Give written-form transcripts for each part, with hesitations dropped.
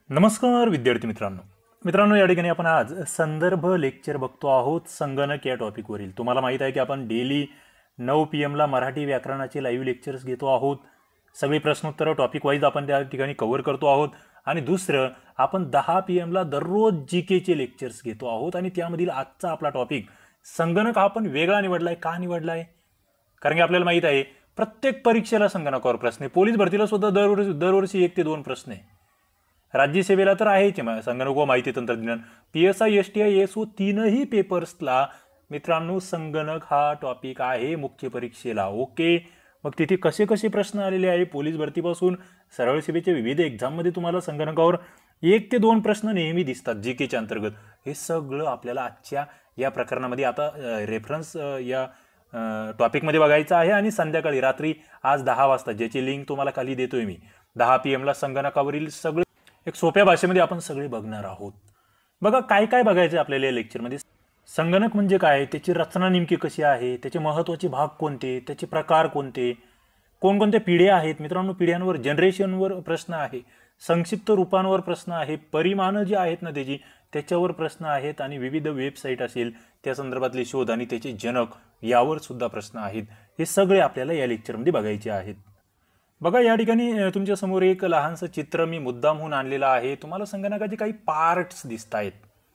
नमस्कार विद्यार्थी मित्रांनो या ठिकाणी आपण आज संदर्भ लेक्चर बघतो आहोत संगणक या टॉपिकवरील। तुम्हाला माहित आहे की आपण डेली 9 PM ला मराठी व्याकरणाचे लाईव्ह लेक्चर्स घेतो आहोत। सगळे प्रश्नोत्तर टॉपिक वाईज आपण त्या ठिकाणी कव्हर करतो आहोत आणि दुसरं आपण 10 PM ला दररोज जीके चे लेक्चर्स घेतो आहोत आणि त्यामधील आजचा आपला टॉपिक संगणक हा आपण वेगळा निवडलाय। का निवडलाय? कारण की आपल्याला माहित आहे प्रत्येक परीक्षेला संगणकावर प्रश्न आहे। पोलीस भरतीला सुद्धा दरवर्षी 1 ते 2 प्रश्न आहे। राज्यसेवेला तर आहेच संगणक व माहिती तंत्रज्ञान PSI STI ASO तीनही पेपर्सला मित्रांनो संगणक हा टॉपिक आहे मुख्य परीक्षेला। ओके, मग तिथे कसे कसे प्रश्न आलेले आहे पोलीस भरतीपासून सरळसेवेच्या विविध एक्झाम मध्ये तुम्हाला संगणकावर 1 ते 2 प्रश्न नेहमी दिसतात जीकेच्या अंतर्गत। हे सगळं आपल्याला आजच्या या प्रकरणामध्ये आता रेफरन्स या टॉपिक मध्ये बघायचं आहे आणि संध्याकाळी रात्री आज 10 वाजता ज्याची लिंक तुम्हाला खाली देतोय मी 10 PM ला संगणकावरील सगळे एक सोप्या भाषेमध्ये आपण सगळे बघणार आहोत। बघा काय काय बघायचं आपल्याला या लेक्चर मध्ये। संगणक म्हणजे काय, त्याची रचना नेमकी कशी आहे, त्याचे महत्त्वाचे भाग कोणते, त्याचे प्रकार कोणते, कोणकोणत्या पिढ्या आहेत मित्रांनो, पिढ्यांवर जनरेशनवर प्रश्न आहे, संक्षिप्त रूपांवर प्रश्न आहे, परिमाण जे आहेत ना त्याच्यावर प्रश्न आहेत आणि विविध वेबसाईट असेल त्या संदर्भातले शोध आणि त्याचे जनक यावर सुद्धा प्रश्न आहेत। हे सगळे आपल्याला या लेक्चर मध्ये बघायचे आहेत। बघा या ठिकाणी तुमच्या समोर एक लहानसं चित्र मी मुद्दामहून आणलेलं आहे। तुम्हाला संगणकाचे काही पार्ट्स दिसत आहेत।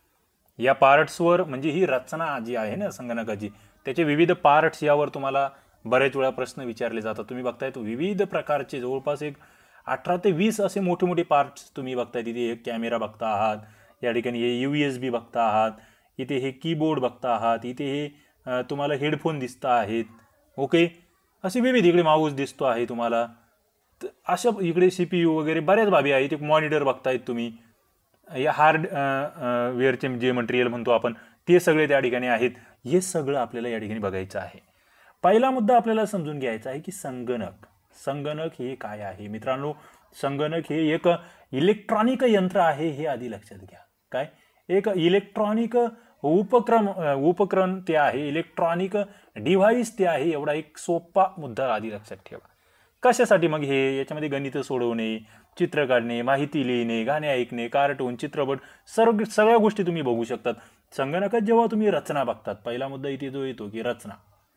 या पार्ट्सवर म्हणजे ही रचना जी आहे ना संगणकाची त्याचे विविध पार्ट्स यावर तुम्हाला बरेच वेळा प्रश्न विचारले जातात। तुम्ही बघताय विविध प्रकारचे जवळपास एक 18 ते 20 असे मोठे मोठे पार्ट्स तुम्ही बघताय। तिथे एक कॅमेरा बघता आहात, या ठिकाणी हे USB बघता आहात, इथे हे कीबोर्ड बघता आहात, इथे हे तुम्हाला हेडफोन दिसत आहेत। ओके, असे विविध इकडे माऊस दिसतो आहे तुम्हाला, अशा इकडे CPU वगैरे बऱ्याच बाबी आहेत। एक मॉनिटर बघतायत तुम्ही, या हार्डवेअरचे जे मटेरियल म्हणतो आपण ते सगळे त्या ठिकाणी आहेत। हे सगळं आपल्याला या ठिकाणी बघायचं आहे। पहिला मुद्दा आपल्याला समजून घ्यायचा आहे की संगणक हे काय आहे मित्रांनो। संगणक हे एक इलेक्ट्रॉनिक यंत्र आहे हे आधी लक्षात घ्या। काय एक इलेक्ट्रॉनिक उपकरण ते आहे, इलेक्ट्रॉनिक डिव्हाइस ते आहे, एवढा एक सोपा मुद्दा आधी लक्षात ठेवा। कशासाठी मग हे, याच्यामध्ये गणित सोडवणे, चित्र काढणे, माहिती लिहिणे, गाणे ऐकणे, कार्टून, चित्रपट सगळ्या गोष्टी तुम्ही बघू शकतात। संगणकात जेव्हा तुम्ही रचना बघतात, पहिला मुद्दा इथे जो येतो की रचना।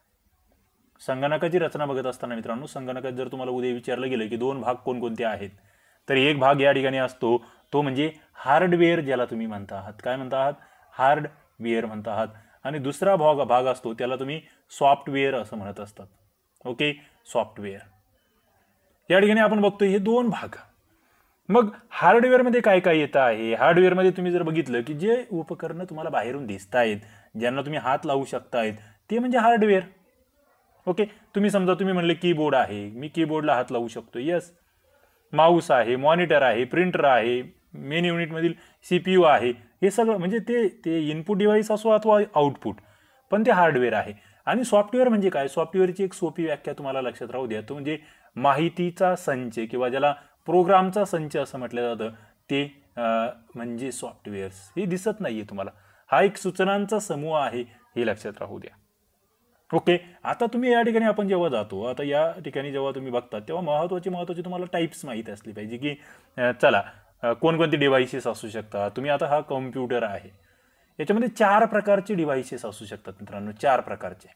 संगणकाची रचना बघत असताना मित्रांनो संगणकात जर तुम्हाला उद्या विचारलं गेलं की 2 भाग कोणकोणते आहेत तर एक भाग या ठिकाणी असतो तो म्हणजे हार्डवेअर, ज्याला तुम्ही म्हणता आहात, काय म्हणता आहात, हार्डवेअर म्हणता आहात, आणि दुसरा भाग असतो त्याला तुम्ही सॉफ्टवेअर असं म्हणत असतात। Okay, software. या ठिकाणी आपण बघतोय हे 2 भाग। मग हार्डवेअर मध्ये काय काय येतं आहे, हार्डवेअर मध्ये तुम्ही जर बघितलं की जे उपकरणं तुम्हाला बाहेरून दिसत आहेत, ज्यांना तुम्ही हात लावू शकतायत ते म्हणजे हार्डवेअर। ओके, तुम्ही समजा तुम्ही म्हणले कीबोर्ड आहे, मी कीबोर्डला हात लावू शकतो, यस। माऊस आहे, मॉनिटर आहे, प्रिंटर आहे, मेन युनिट मधील CPU आहे, हे सगळं म्हणजे ते इनपुट डिव्हाइस असो अथवा आउटपुट, पण ते हार्डवेअर आहे। आणि सॉफ्टवेअर म्हणजे काय, सॉफ्टवेअरची एक सोपी व्याख्या तुम्हाला लक्षात राहू द्या, तो म्हणजे माहितीचा संच किंवा ज्याला प्रोग्रामचा संच असं म्हटलं जातं ते म्हणजे सॉफ्टवेअर्स। हे दिसत नाहीये तुम्हाला, हा एक सूचनांचा समूह आहे, हे लक्षात राहू द्या। ओके, आता तुम्ही या ठिकाणी आपण जेव्हा जातो, आता या ठिकाणी जेव्हा तुम्ही बघता तेव्हा महत्त्वाचे तुम्हाला टाइप्स माहिती असली पाहिजे की चला कोणकोणते डिव्हाइसेस असू शकतात। तुम्ही आता हा कॉम्प्युटर आहे, याच्यामध्ये 4 प्रकारचे डिव्हाइसेस असू शकतात मित्रांनो, 4 प्रकारचे।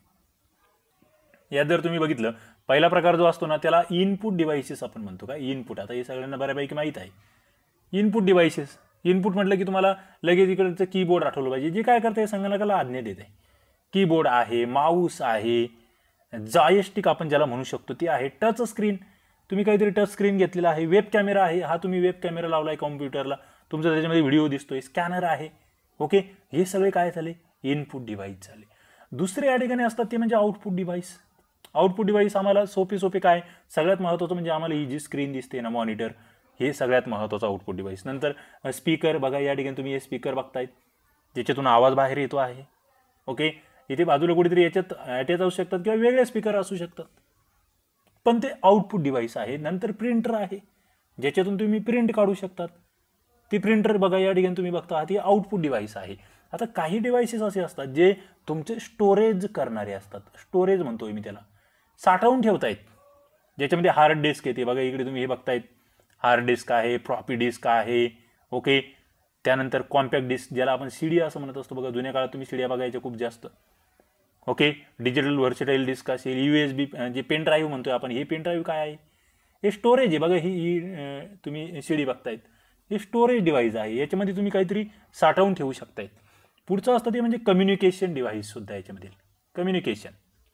यात जर तुम्ही बघितलं पहिला प्रकार जो असतो ना त्याला इनपुट डिव्हाइसेस आपण म्हणतो। काय इनपुट, आता हे सगळ्यांना बऱ्यापैकी माहित आहे। इनपुट डिव्हाइसेस, इनपुट म्हटलं की तुम्हाला लगेच इकडचं कीबोर्ड आठवलं पाहिजे, जे काय करते संगणकाला आज्ञा देते। कीबोर्ड आहे, माऊस आहे, जॉयस्टिक आपण ज्याला म्हणू शकतो ते आहे, टच स्क्रीन, तुम्ही काहीतरी टच स्क्रीन घेतलेला आहे, वेब कॅमेरा आहे, हा तुम्ही वेब कॅमेरा लावलाय कॉम्प्युटरला, तुमचा त्याच्यामध्ये व्हिडिओ दिसतोय, स्कॅनर आहे। ओके, हे सगळे काय झाले, इनपुट डिव्हाइस झाले। दुसरे या ठिकाणी असतात ते म्हणजे आउटपुट डिव्हाइस। आउटपुट डिव्हाइस आम्हाला सोपे काय, सगळ्यात महत्त्वाचं म्हणजे आम्हाला ही जी स्क्रीन दिसते ना मॉनिटर, हे सगळ्यात महत्त्वाचं आउटपुट डिव्हाइस। नंतर स्पीकर, बघा या ठिकाणी तुम्ही हे स्पीकर बघतायत ज्याच्यातून आवाज बाहेर येतो आहे। ओके, इथे बाजूला कुठेतरी याच्यात अटॅच असू शकतात किंवा वेगळे स्पीकर असू शकतात, पण ते आउटपुट डिव्हाइस आहे। नंतर प्रिंटर आहे, ज्याच्यातून तुम्ही प्रिंट काढू शकतात, ती प्रिंटर बघा या ठिकाणी तुम्ही बघता आहात, हे आउटपुट डिव्हाइस आहे। आता काही डिव्हाइसेस असे असतात जे तुमचे स्टोरेज करणारे असतात, स्टोरेज म्हणतोय मी त्याला, साठवून ठेवतायत, ज्याच्यामध्ये हार्ड डिस्क येते। बघा इकडे तुम्ही हे बघतायत, हार्ड डिस्क आहे, फ्लॉपी डिस्क आहे, ओके. त्यानंतर कॉम्पॅक्ट डिस्क ज्याला आपण सीडी असं म्हणत असतो बघा, जुन्या काळात तुम्ही सीड्या बघायच्या खूप जास्त. ओके. डिजिटल व्हर्सेटाईल डिस्क असेल, USB जे पेन ड्राईव्ह म्हणतोय आपण, हे पेन ड्राईव्ह काय आहे, हे स्टोरेज आहे बघा. ही तुम्ही सीडी बघतायत, हे स्टोरेज डिव्हाइस आहे, याच्यामध्ये तुम्ही काहीतरी साठवून ठेवू शकतायत. पुढचं असतं ते म्हणजे कम्युनिकेशन डिव्हाइस सुद्धा याच्यामधील कम्युनिकेशन.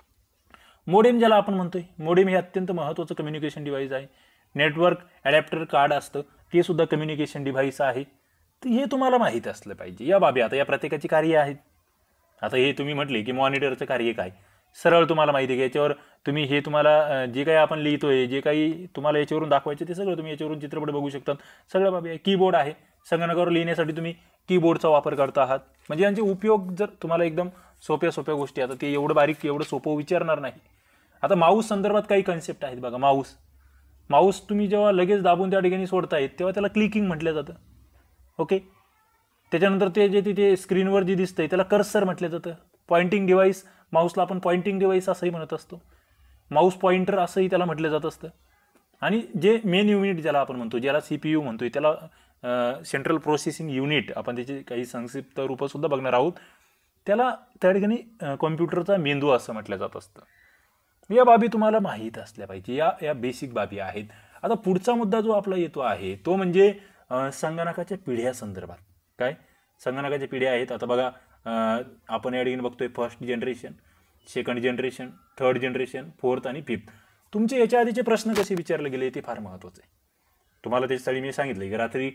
मोडेम ज्याला आपण म्हणतोय, मोडेम हे अत्यंत महत्त्वाचं कम्युनिकेशन डिव्हाइस आहे. नेटवर्क ॲडॅप्टर कार्ड असतं, ते सुद्धा कम्युनिकेशन डिव्हाइस आहे. तर हे तुम्हाला माहीत असलं पाहिजे. या बाबी आता या प्रत्येकाची कार्य आहेत. आता हे तुम्ही म्हटले की मॉनिटरचं कार्य काय, सरळ तुम्हाला माहिती आहे की याच्यावर तुम्ही हे तुम्हाला जे काही आपण लिहितोय, जे काही तुम्हाला याच्यावरून दाखवायचं ते सगळं तुम्ही याच्यावरून चित्रपट बघू शकतात. सगळं बाबी आहे. कीबोर्ड आहे, संगणकावर लिहिण्यासाठी तुम्ही कीबोर्डचा वापर करत आहात. म्हणजे यांचे उपयोग जर तुम्हाला एकदम सोप्या सोप्या गोष्टी, आता ते एवढं बारीक एवढं सोपं विचारणार नाही. आता माऊस संदर्भात काही कन्सेप्ट आहेत बघा. माऊस तुम्ही जेव्हा लगेच दाबून त्या ठिकाणी सोडतायत तेव्हा त्याला क्लिकिंग म्हटलं जातं. ओके. त्याच्यानंतर ते जे तिथे स्क्रीनवर जे दिसतंय त्याला कर्सर म्हटलं जातं. पॉइंटिंग डिव्हाइस, माऊसला आपण पॉइंटिंग डिव्हाइस असंही म्हणत असतो, माऊस पॉइंटर असंही त्याला म्हटलं जात असतं. आणि जे मेन युनिट ज्याला आपण म्हणतो, ज्याला CPU म्हणतोय, त्याला सेंट्रल प्रोसेसिंग युनिट, आपण त्याची काही संक्षिप्त रूपं सुद्धा बघणार आहोत, त्याला त्या ठिकाणी कॉम्प्युटरचा मेंदू असं म्हटलं जात असतं. या बाबी तुम्हाला माहीत असल्या पाहिजे. या बेसिक बाबी आहेत. आता पुढचा मुद्दा जो आपला येतो आहे तो म्हणजे संगणकाच्या पिढ्या संदर्भात. काय संगणकाच्या पिढ्या आहेत. आता बघा, आपण या ठिकाणी बघतोय first generation, second generation, third generation, fourth आणि फिफ्थ. तुमचे याच्या आधीचे प्रश्न कसे विचारले गेले ते फार महत्त्वाचे आहे. तुम्हाला त्याच्यासाठी मी सांगितलं की रात्री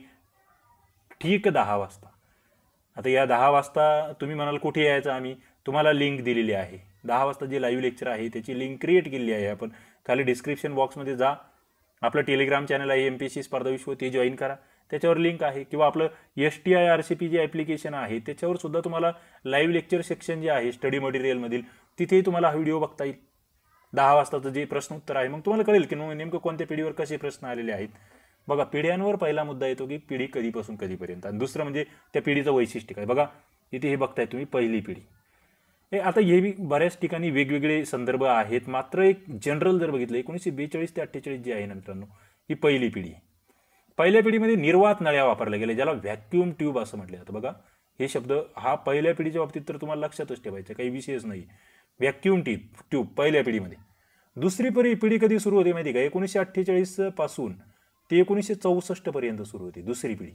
ठीक 10 वाजता. आता या 10 वाजता तुम्ही म्हणाल कुठे यायचं, आम्ही तुम्हाला लिंक दिलेली आहे. 10 वाजता जे लाईव्ह लेक्चर आहे त्याची लिंक क्रिएट केलेली आहे आपण. खाली डिस्क्रिप्शन बॉक्समध्ये जा, आपलं टेलिग्राम चॅनल आहे MPSC स्पर्धा विश्व, ते जॉईन करा, त्याच्यावर लिंक आहे. किंवा आपलं STI RCP जे ॲप्लिकेशन आहे त्याच्यावर सुद्धा तुम्हाला लाईव्ह लेक्चर सेक्शन जे आहे स्टडी मटेरियलमधील, तिथेही तुम्हाला हा व्हिडिओ बघता येईल. 10 वाजताचं जे प्रश्न उत्तर आहे, मग तुम्हाला कळेल की नेमकं कोणत्या पिढीवर कसे प्रश्न आलेले आहेत. बघा, पिढ्यांवर पहिला मुद्दा येतो की पिढी कधीपासून कधीपर्यंत, आणि दुसरं म्हणजे त्या पिढीचं वैशिष्ट्य काय. बघा इथे हे बघताय तुम्ही, पहिली पिढी. हे आता हे बऱ्याच ठिकाणी वेगवेगळे संदर्भ आहेत, मात्र एक जनरल जर बघितलं 1942 ते 48 जे आहे ना मित्रांनो, ही पहिली पिढी आहे. पहिल्या पिढीमध्ये निर्वात नळ्या वापरल्या गेल्या, ज्याला व्हॅक्यूम ट्यूब असं म्हटलं जातं. बघा हे शब्द हा पहिल्या पिढीच्या बाबतीत तर तुम्हाला लक्षातच ठेवायचं, काही विषयच नाही. व्हॅक्यूम ट्यूब पहिल्या पिढीमध्ये. दुसरी पिढी कधी सुरू होते माहिती का, 1948 पासून ते 1964 पर्यंत सुरू होती दुसरी पिढी.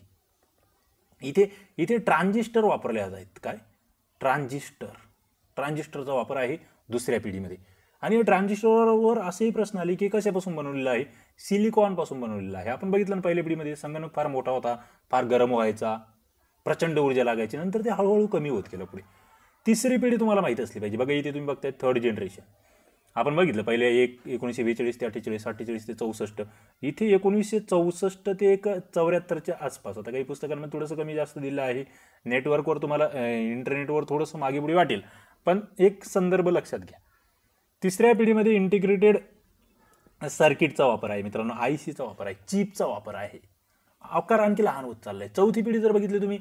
इथे ट्रान्झिस्टर वापरले जात आहेत. काय ट्रान्झिस्टरचा वापर आहे दुसऱ्या पिढीमध्ये. आणि ट्रान्झिस्टरवर असेही प्रश्न आले की कशापासून बनवलेला आहे, सिलिकॉनपासून बनवलेला आहे. आपण बघितलं ना पहिल्या पिढीमध्ये संगणक फार मोठा होता, फार गरम व्हायचा, प्रचंड ऊर्जा लागायची, नंतर ते हळूहळू कमी होत गेलं पुढे. तिसरी पिढी तुम्हाला माहिती असली पाहिजे. बघा इथे तुम्ही बघताय थर्ड जनरेशन. आपण बघितलं पहिले 1942 ते 48, 48 ते 64. इथे 1964 ते 74च्या आसपास. आता काही पुस्तकांमध्ये थोडंसं कमी जास्त दिलं आहे, नेटवर्कवर तुम्हाला इंटरनेटवर थोडंसं मागे पुढे वाटेल, पण एक संदर्भ लक्षात घ्या. तिसऱ्या पिढीमध्ये इंटिग्रेटेड सर्किटचा वापर आहे मित्रांनो, ICचा वापर आहे, चिपचा वापर आहे. आकार आणखी लहान होत चाललाय. चौथी पिढी जर बघितली तुम्ही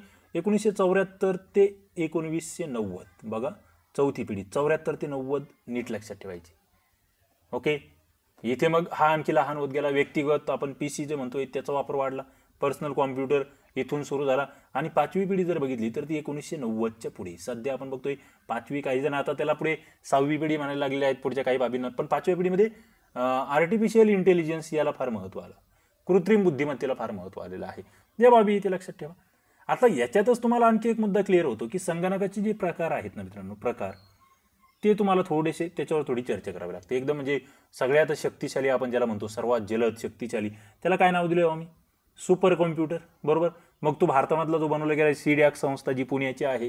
1974 ते 1990. बघा चौथी पिढी 74 ते 90 नीट लक्षात ठेवायची. ओके. इथे मग हा आणखी लहान होत गेला. व्यक्तिगत आपण PC जे म्हणतोय त्याचा वापर वाढला. पर्सनल कॉम्प्युटर इथून सुरू झाला. आणि पाचवी पिढी जर बघितली तर ती 1990च्या पुढे. सध्या आपण बघतोय पाचवी, काही जण आता त्याला पुढे 6वी पिढी म्हणायला लागलेली आहेत पुढच्या काही बाबींना. पण पाचव्या पिढीमध्ये आर्टिफिशियल इंटेलिजन्स याला फार महत्त्व आलं, कृत्रिम बुद्धिमत्तेला फार महत्त्व आलेलं आहे. या बाबी इथे लक्षात ठेवा. आता याच्यातच तुम्हाला आणखी एक मुद्दा क्लिअर होतो की संगणकाचे जे प्रकार आहेत ना मित्रांनो, प्रकार ते तुम्हाला थोडेसे त्याच्यावर थोडी चर्चा करावी लागते. एकदम म्हणजे सगळ्यात शक्तिशाली आपण ज्याला म्हणतो, सर्वात जलद शक्तिशाली, त्याला काय नाव दिलं आम्ही, सुपर कॉम्प्युटर. बरोबर. मग तो भारतामधला जो बनवला गेला CDAC संस्था जी पुण्याची आहे,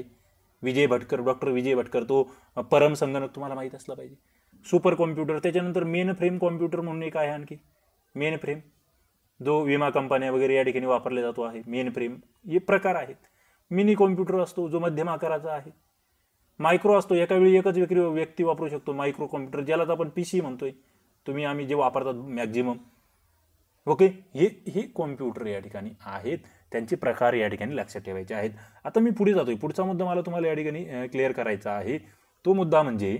डॉक्टर विजय भटकर, तो परम संगणक तुम्हाला माहीत असला पाहिजे. Supercomputer. त्याच्यानंतर मेन फ्रेम कॉम्प्युटर म्हणून एक आहे आणखी, मेन फ्रेम, जो विमा कंपन्या वगैरे या ठिकाणी वापरला जातो आहे. मेन फ्रेम हे प्रकार आहेत. मिनी कॉम्प्युटर असतो जो मध्यम आकाराचा आहे. मायक्रो असतो, एका वेळी एकच व्यक्ती वापरू शकतो, मायक्रो कॉम्प्युटर, ज्यालाच आपण PC म्हणतोय, आम्ही जे वापरतात मॅक्झिमम. ओके. हे कॉम्प्युटर या ठिकाणी आहेत, त्यांचे प्रकार या ठिकाणी लक्षात ठेवायचे आहेत. आता मी पुढे जातोय. पुढचा मुद्दा मला तुम्हाला या ठिकाणी क्लिअर करायचा आहे. तो मुद्दा म्हणजे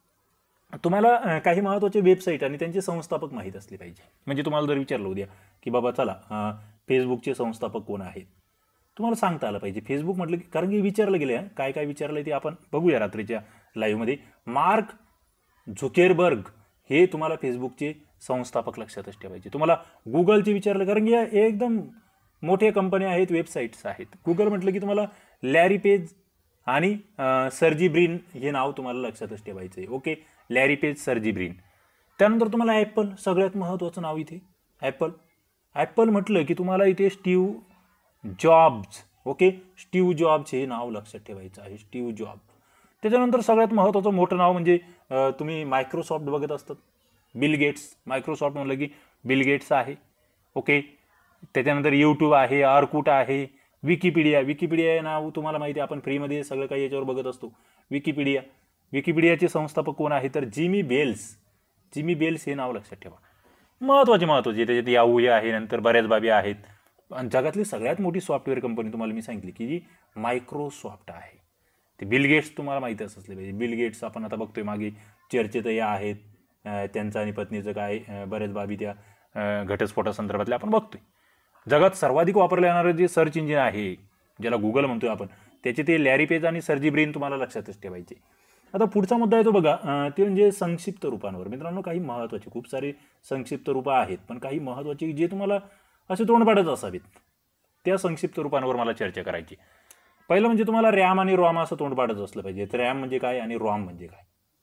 तुम्हाला काही महत्त्वाचे वेबसाईट आणि त्यांचे संस्थापक माहीत असले पाहिजे. म्हणजे तुम्हाला जर विचारलं उद्या की बाबा चला फेसबुकचे संस्थापक कोण आहेत, तुम्हाला सांगता आलं पाहिजे. फेसबुक म्हटलं की कारण की विचारलं गेलं काय काय विचारलं ते आपण बघूया रात्रीच्या लाईव्हमध्ये. मार्क झुकेरबर्ग हे तुम्हाला फेसबुकचे संस्थापक लक्षातच ठेवायचे. तुम्हाला गुगलचे विचारलं कारण की या एकदम मोठ्या कंपन्या आहेत, वेबसाईट्स आहेत. गुगल म्हटलं की तुम्हाला लॅरी पेज आणि सर्जी ब्रिन हे नाव तुम्हाला लक्षातच ठेवायचं आहे. Okay, Larry Page, Sergey Brin. त्यानंतर तुम्हाला ॲपल, सगळ्यात महत्त्वाचं नाव इथे ॲपल. ॲपल म्हटलं की तुम्हाला इथे Steve Jobs, okay, Steve Jobs हे नाव लक्षात ठेवायचं आहे, स्टीव्ह जॉब्स. त्याच्यानंतर सगळ्यात महत्त्वाचं मोठं नाव म्हणजे तुम्ही मायक्रोसॉफ्ट बघत असतात, बिल गेट्स. मायक्रोसॉफ्ट म्हटलं की बिल गेट्स आहे. ओके, त्याच्यानंतर यूट्यूब आहे, ऑर्कुट आहे, विकिपीडिया. विकिपीडिया हे नाव तुम्हाला माहिती आहे, आपण फ्रीमध्ये सगळं काही याच्यावर बघत असतो. विकिपीडिया, विकिपीडियाचे संस्थापक कोण आहे तर जिमी बेल्स. जिमी बेल्स हे नाव लक्षात ठेवा. महत्त्वाचे त्याच्यात याहू आहे, नंतर बऱ्याच बाबी आहेत. आणि जगातली सगळ्यात मोठी सॉफ्टवेअर कंपनी तुम्हाला मी सांगितली की जी मायक्रोसॉफ्ट आहे. ते बिल गेट्स तुम्हाला माहितीच असले पाहिजे. बिल गेट्स आपण आता बघतोय मागे चर्चेत या आहेत, त्यांचं आणि पत्नीचं काय बऱ्याच बाबी त्या घटस्फोटासंदर्भातल्या आपण बघतोय. जगात सर्वाधिक वापरलं जाणारं जे सर्च इंजिन आहे ज्याला गुगल म्हणतोय आपण, त्याचे ते लॅरी पेज आणि सर्जी ब्रेन तुम्हाला लक्षातच ठेवायचे. आता पुढचा मुद्दा आहे तो बघा, ते म्हणजे संक्षिप्त रूपांवर. मित्रांनो, काही महत्त्वाचे खूप सारे संक्षिप्त रूपं आहेत, पण काही महत्त्वाचे जे तुम्हाला असे तोंडपाडच असावेत त्या संक्षिप्त रूपांवर मला चर्चा करायची. पहिलं म्हणजे तुम्हाला रॅम आणि रॉम असं तोंडपाडच असलं पाहिजे. तर रॅम म्हणजे काय आणि रॉम म्हणजे काय,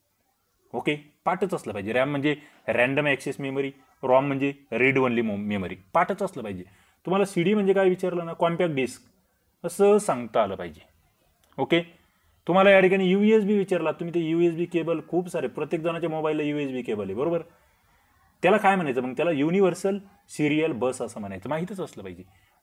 ओके, पाठच असलं पाहिजे. रॅम म्हणजे रॅन्डम ॲक्सेस मेमरी, रॉम म्हणजे रीड ओनली मेमरी, पाठच असलं पाहिजे. तुम्हाला CD म्हणजे काय विचारलं ना, कॉम्पॅक्ट डिस्क असं सांगता आलं पाहिजे. ओके, तुम्हाला या ठिकाणी USB विचारला, तुम्ही ते USB केबल खूप सारे, प्रत्येक जणाच्या मोबाईलला USB केबल आहे, बरोबर. त्याला काय म्हणायचं मग, त्याला युनिव्हर्सल सिरियल बस असं म्हणायचं, माहीतच असलं पाहिजे.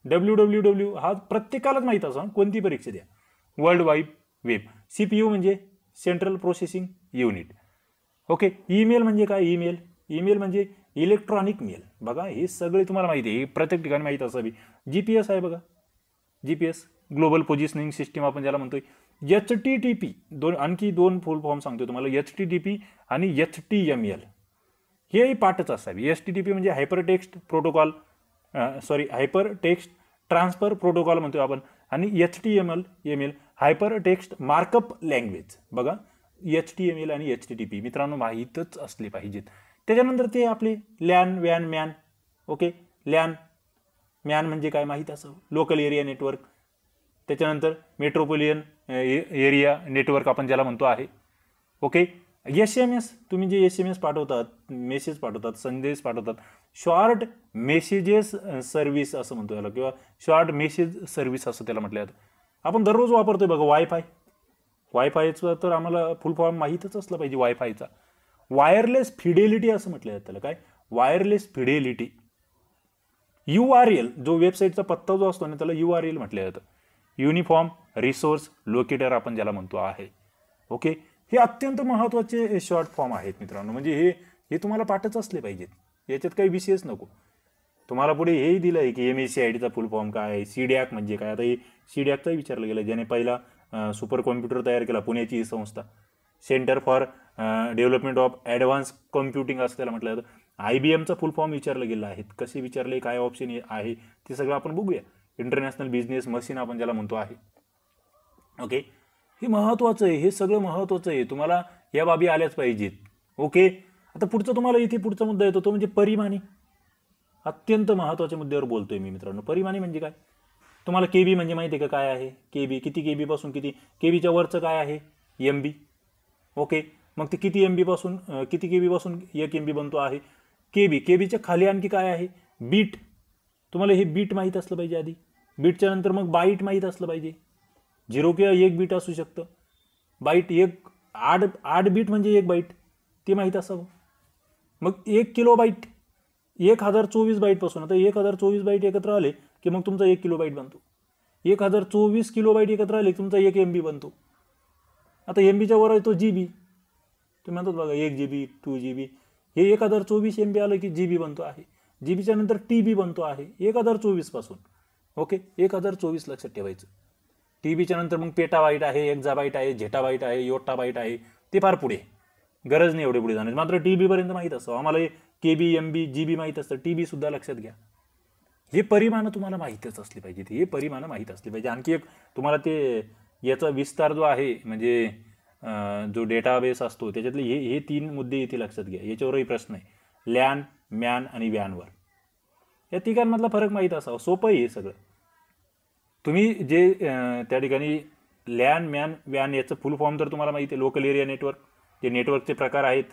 WWW हा प्रत्येकालाच माहीत असं, कोणती परीक्षा द्या. World wide web. CPU म्हणजे central processing unit. Okay, email म्हणजे काय, ईमेल म्हणजे इलेक्ट्रॉनिक मेल. बघा हे सगळे तुम्हाला माहिती आहे, प्रत्येक ठिकाणी माहीत असावी. GPS आहे बघा, GPS ग्लोबल पोझिशनिंग सिस्टीम आपण ज्याला म्हणतोय. HTTP आणखी दोन फुल फॉर्म सांगतो तुम्हाला, HTTP आणि HTML हे पाठच असावी. HTTP म्हणजे hypertext protocol, hypertext transfer protocol म्हणतोय आपण. आणि HTML hypertext markup language. बघा HTML आणि HTTP मित्रांनो माहीतच असले पाहिजेत. त्याच्यानंतर ते आपले लॅन, वॅन, मॅन. ओके, लॅन मॅन म्हणजे काय माहीत असावं, लोकल एरिया नेटवर्क. त्याच्यानंतर मेट्रोपोलियन एरिया नेटवर्क आपण ज्याला म्हणतो आहे. ओके, SMS तुम्ही जे SMS पाठवतात, मेसेज पाठवतात, संदेश पाठवतात, शॉर्ट मेसेजेस सर्व्हिस असं म्हणतो याला, किंवा शॉर्ट मेसेज सर्व्हिस असं त्याला म्हटलं जातं. आपण दररोज वापरतोय बघा वायफायचं तर आम्हाला फुल फॉर्म माहीतच असलं पाहिजे. वायफायचा वायरलेस फिडेलिटी असं म्हटलं जातं त्याला. काय वायरलेस फिडेलिटी. URL जो वेबसाईटचा पत्ता जो असतो ना त्याला URL म्हटलं जातं. युनिफॉर्म रिसोर्स लोकेटर आपण ज्याला म्हणतो आहे. ओके, हे अत्यंत महत्त्वाचे शॉर्ट फॉर्म आहेत मित्रांनो. म्हणजे हे तुम्हाला पाठच असले पाहिजेत, याच्यात काही विषयच नको. तुम्हाला पुढे हेही दिलं आहे की MSCIDचा फुल फॉर्म काय आहे, CDAC म्हणजे काय. आता हे CDACचाही विचारलं गेलं, ज्याने पहिला सुपर कॉम्प्युटर तयार केला, पुण्याची ही संस्था, centre for development of advanced computing असं त्याला म्हटलं जातं. IBMचा फुल फॉर्म विचारलं गेलं आहे, कसे विचारले, काय ऑप्शन आहे ते सगळं आपण बघूया. इंटरनॅशनल बिझनेस मशीन आपण ज्याला म्हणतो आहे. ओके, हे महत्त्वाचं आहे, हे सगळं महत्त्वाचं आहे, तुम्हाला या बाबी आल्याच पाहिजेत. ओके, आता पुढचं तुम्हाला इथे पुढचा मुद्दा येतो तो म्हणजे परिमाणी. अत्यंत महत्त्वाच्या मुद्द्यावर बोलतोय मी मित्रांनो. परिमाणी म्हणजे काय, तुम्हाला KB म्हणजे माहिती आहे का काय आहे. KB किती KB पासून किती, KBच्या वरचं काय आहे MB. ओके, मग ते किती MB पासून किती KB पासून 1 MB बनतो आहे. KBच्या खाली आणखी काय आहे बीट. तुम्हाला हे बीट माहीत असलं पाहिजे आधी. बीटच्या नंतर मग बाईट माहीत असलं पाहिजे. 0 किंवा 1 बीट असू शकतं. बाईट 8 बीट म्हणजे 1 बाईट ते माहीत असावं. मग 1 किलोबाईट 1024 बाईटपासून, आता 1024 बाईट एकत्र आले की मग तुमचा 1 किलोबाईट बनतो. 1024 किलोबाईट एकत्र आले की तुमचा 1 MB बनतो. आता MBच्या वर येतो GB. तुम्ही म्हणतात बघा 1 GB 2 GB, हे 1024 MB आलं की GB बनतो आहे. GBच्या नंतर TB बनतो आहे 1024 पासून. ओके, 1024 लक्षात ठेवायचं. TBच्या नंतर मग पेटाबाईट आहे, एक्झाबाईट आहे, झेटाबाईट आहे, योटाबाईट आहे, ते फार पुढे, गरज नाही एवढे पुढे जाण्याची. मात्र TB पर्यंत माहीत असतं आम्हाला. KB MB GB माहीत असतं, TB सुद्धा लक्षात घ्या. हे परिमाणं तुम्हाला माहीतच असली पाहिजे, हे परिमाणं माहीत असली पाहिजे. आणखी एक तुम्हाला ते याचा विस्तार जो आहे म्हणजे जो डेटाबेस असतो त्याच्यातले हे 3 मुद्दे इथे लक्षात घ्या. याच्यावरही प्रश्न आहे. लॅन, मॅन आणि व्यानवर या तिघांमधला फरक माहीत असावा. सोपं आहे हे सगळं. तुम्ही जे त्या ठिकाणी लॅन, मॅन, व्यान याचं फुल फॉर्म तर तुम्हाला माहिती आहे. लोकल एरिया नेटवर्क, जे नेटवर्कचे प्रकार आहेत.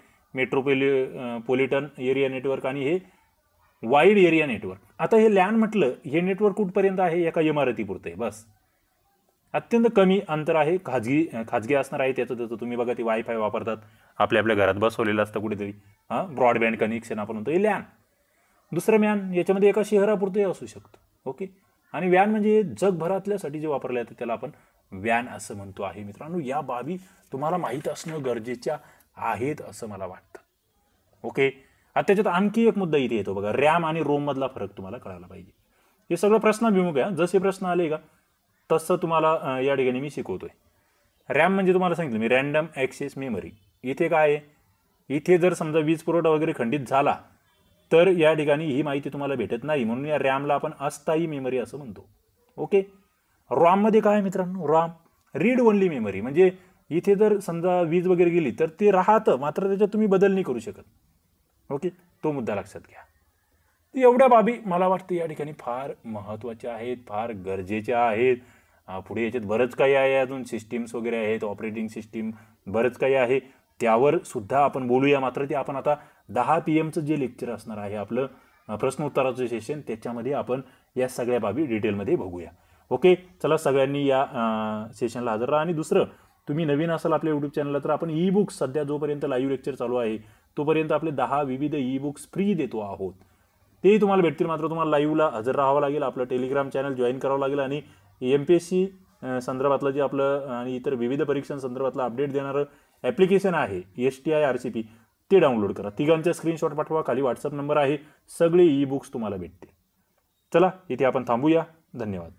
मेट्रोपॉलिटन एरिया नेटवर्क आणि हे वाईड एरिया नेटवर्क. आता हे लॅन म्हटलं, हे नेटवर्क कुठपर्यंत आहे? एका इमारतीपुरतं आहे बस. अत्यंत कमी अंतर आहे, खाजगी असणार आहे त्याचं. त्याचं तुम्ही बघा ते वायफाय वापरतात, आपल्या घरात बसवलेलं असतं कुठेतरी, ब्रॉडबँड कनेक्शन आपण म्हणतो, हे लॅन. दुसरं मॅन, याच्यामध्ये एका शहरापुरतंही असू शकतं. ओके. आणि व्यान म्हणजे जगभरातल्यासाठी जे वापरले जातं त्याला आपण व्यान असं म्हणतो आहे. मित्रांनो, या बाबी तुम्हाला माहीत असणं गरजेच्या आहेत असं मला वाटतं. ओके. आता त्याच्यात आणखी एक मुद्दा इथे येतो बघा, रॅम आणि रोम मधला फरक तुम्हाला कळायला पाहिजे. हे सगळं प्रश्नाभिमुख आहे. जसे प्रश्न आले का तसं तुम्हाला या ठिकाणी मी शिकवतोय. रॅम म्हणजे तुम्हाला सांगितलं मी, रॅन्डम ॲक्सेस मेमरी. इथे काय आहे? इथे जर समजा वीज पुरवठा वगैरे खंडित झाला तर या ठिकाणी ही माहिती तुम्हाला भेटत नाही, म्हणून या रॅमला आपण अस्थायी मेमरी असं म्हणतो. ओके. रॉममध्ये काय आहे मित्रांनो? रॉम रीड ओनली मेमरी, म्हणजे इथे जर समजा वीज वगैरे गेली तर ते राहतं, मात्र त्याच्यात तुम्ही बदल नाही करू शकत. ओके. तो मुद्दा लक्षात घ्या. एवढ्या बाबी मला वाटतं या ठिकाणी फार महत्त्वाच्या आहेत, फार गरजेच्या आहेत. पुढे याच्यात बरंच काही आहे, अजून सिस्टीम्स वगैरे आहेत, ऑपरेटिंग सिस्टीम बरंच काही आहे, त्यावर सुद्धा आपण बोलूया. मात्र ते आपण आता 10 PM जे लेक्चर असणार आहे आपलं प्रश्नोत्तराचं सेशन, त्याच्यामध्ये आपण या सगळ्या बाबी डिटेलमध्ये बघूया. ओके. चला, सगळ्यांनी या सेशनला हजर राहा. आणि दुसरं, तुम्ही नवीन असाल आपल्या यूट्यूब चॅनलला तर आपण ई-बुक्स सध्या जोपर्यंत लाईव्ह लेक्चर चालू आहे तोपर्यंत आपले 10 विविध ई-बुक्स फ्री देतो आहोत. तेही तुम्हाला भेटतील. मात्र तुम्हाला लाईव्हला हजर राहावं लागेल, आपलं टेलिग्राम चॅनल जॉईन करावं लागेल आणि MPSC संदर्भातलं जे आपलं आणि इतर विविध परीक्षांसंदर्भातलं अपडेट देणारं ॲप्लिकेशन आहे STI RCP, ते डाउनलोड करा. तिघांचा स्क्रीनशॉट पाठवा, खाली व्हॉट्सअप नंबर आहे, सगळे ई-बुक्स तुम्हाला भेटतील. चला, इथे आपण थांबूया. धन्यवाद.